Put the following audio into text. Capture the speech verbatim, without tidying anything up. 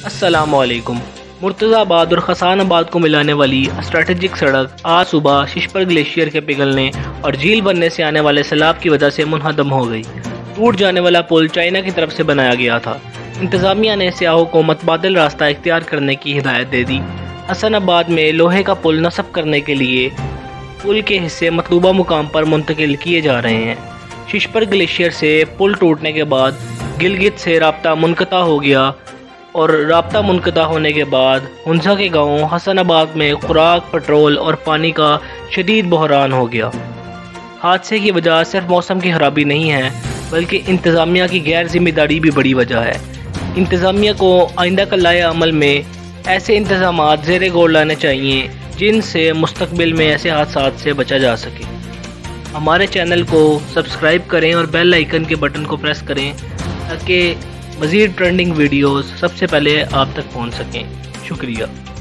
السلام علیکم۔ مرتضی آباد اور خسان آباد کو ملانے والی اسٹریٹجک سڑک آج صبح ششپر گلیشیئر کے پگھلنے اور جھیل بننے سے آنے والے سیلاب کی وجہ سے منہدم ہو گئی۔ ٹوٹ جانے والا پل چائنا کی طرف سے بنایا گیا تھا۔ انتظامیہ نے سیاحوں کو متبادل راستہ اختیار کرنے کی ہدایت دے دی۔ حسن آباد میں لوہے کا پل نصب کرنے کے لیے پل کے حصے مطلوبہ مقام پر منتقل کیے جا رہے ہیں۔ ششپر گلیشیئر سے پل ٹوٹنے کے بعد گلگت سے رابطہ منقطع ہو گیا اور رابطہ منقطع ہونے کے بعد ہنزا کے گاؤں حسن آباد میں خوراک، پٹرول اور پانی کا شدید بحران ہو گیا۔ حادثے کی وجہ صرف موسم کی خرابی نہیں ہے بلکہ انتظامیہ کی غیر ذمہ داری بھی بڑی وجہ ہے۔ انتظامیہ کو آئندہ کلائے عمل میں ایسے انتظامات زیر غور لانے چاہیے جن سے مستقبل میں ایسے حادثات سے بچا جا سکے۔ ہمارے چینل کو سبسکرائب کریں اور بیل آئیکن کے بٹن کو پریس کریں تاکہ مزید ٹرینڈنگ ویڈیوز سب سے پہلے آپ تک پہنچ سکیں۔ شکریہ۔